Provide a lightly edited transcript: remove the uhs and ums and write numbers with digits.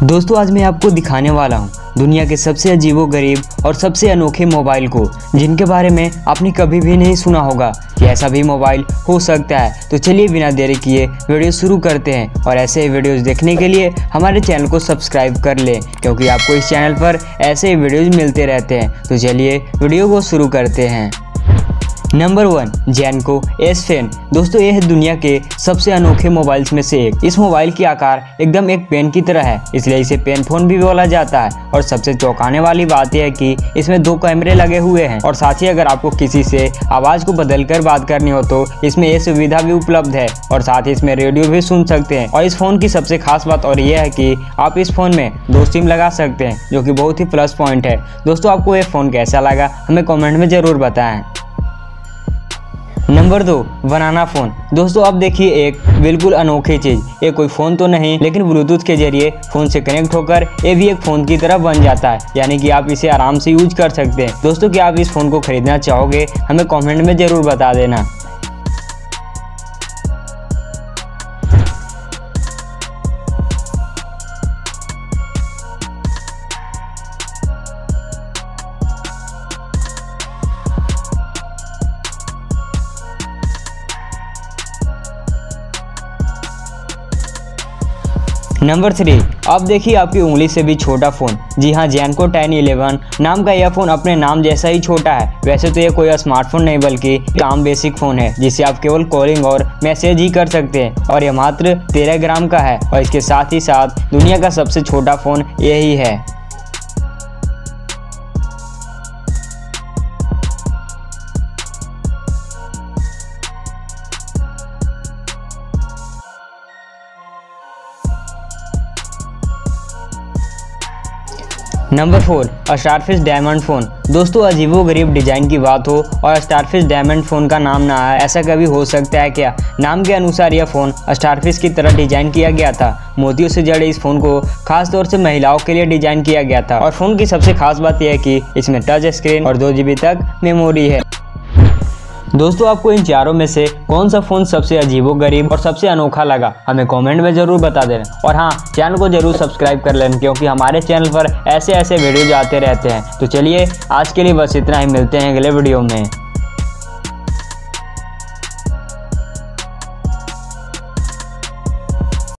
दोस्तों आज मैं आपको दिखाने वाला हूँ दुनिया के सबसे अजीबोगरीब और सबसे अनोखे मोबाइल को, जिनके बारे में आपने कभी भी नहीं सुना होगा कि ऐसा भी मोबाइल हो सकता है। तो चलिए बिना देरी किए वीडियो शुरू करते हैं और ऐसे ही वीडियोस देखने के लिए हमारे चैनल को सब्सक्राइब कर लें, क्योंकि आपको इस चैनल पर ऐसे ही वीडियोस मिलते रहते हैं। तो चलिए वीडियो को शुरू करते हैं। Number 1, Zanco S pen. दोस्तों यह है दुनिया के सबसे अनोखे मोबाइल्स में से एक। इस मोबाइल की आकार एकदम एक पेन की तरह है, इसलिए इसे पेन फोन भी बोला जाता है। और सबसे चौंकाने वाली बात यह है कि इसमें 2 कैमरे लगे हुए हैं और साथ ही अगर आपको किसी से आवाज़ को बदलकर बात करनी हो तो इसमें यह सुविधा भी उपलब्ध है और साथ ही इसमें रेडियो भी सुन सकते हैं। और इस फोन की सबसे खास बात और यह है कि आप इस फोन में 2 सिम लगा सकते हैं, जो कि बहुत ही प्लस पॉइंट है। दोस्तों आपको यह फोन कैसा लगा हमें कमेंट में ज़रूर बताएं। Number 2, banana phone. दोस्तों अब देखिए एक बिल्कुल अनोखी चीज़। ये कोई फ़ोन तो नहीं, लेकिन ब्लूटूथ के जरिए फ़ोन से कनेक्ट होकर ये भी एक फ़ोन की तरह बन जाता है, यानी कि आप इसे आराम से यूज कर सकते हैं। दोस्तों क्या आप इस फ़ोन को खरीदना चाहोगे हमें कमेंट में ज़रूर बता देना। नंबर 3, अब देखिए आपकी उंगली से भी छोटा फ़ोन। जी हाँ, जेनको 1011 नाम का यह फ़ोन अपने नाम जैसा ही छोटा है। वैसे तो यह कोई स्मार्टफोन नहीं बल्कि एक आम बेसिक फ़ोन है, जिससे आप केवल कॉलिंग और मैसेज ही कर सकते हैं। और यह मात्र 13 ग्राम का है और इसके साथ ही साथ दुनिया का सबसे छोटा फ़ोन यही है। Number 4, starfish diamond phone. दोस्तों अजीबोगरीब डिज़ाइन की बात हो और स्टारफिश डायमंड फ़ोन का नाम ना आए, ऐसा कभी हो सकता है क्या? नाम के अनुसार यह फ़ोन स्टारफिश की तरह डिज़ाइन किया गया था। मोतियों से जड़े इस फ़ोन को खास तौर से महिलाओं के लिए डिज़ाइन किया गया था। और फ़ोन की सबसे खास बात यह है कि इसमें टच स्क्रीन और 2 GB तक मेमोरी है। दोस्तों आपको इन चारों में से कौन सा फ़ोन सबसे अजीबोगरीब और सबसे अनोखा लगा हमें कमेंट में ज़रूर बता देना। और हाँ, चैनल को ज़रूर सब्सक्राइब कर लेना, क्योंकि हमारे चैनल पर ऐसे वीडियोज आते रहते हैं। तो चलिए आज के लिए बस इतना ही, मिलते हैं अगले वीडियो में।